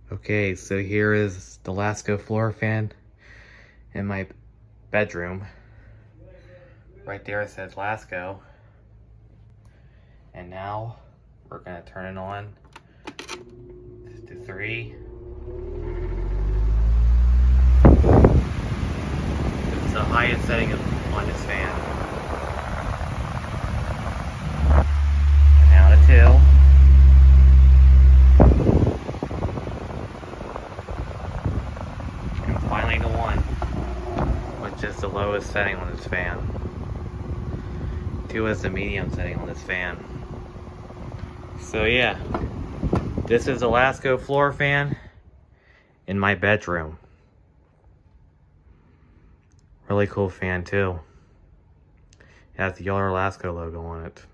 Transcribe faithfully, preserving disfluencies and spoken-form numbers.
Okay, so here is the Lasko Floor Fan in my bedroom. Right there it says Lasko. And now we're gonna turn it on to three. It's the highest setting on this fan. And now to two. And finally to one, which is the lowest setting on this fan. Two is the medium setting on this fan. So yeah, this is the Lasko Floor Fan in my bedroom. Really cool fan too. It has the yellow Lasko logo on it.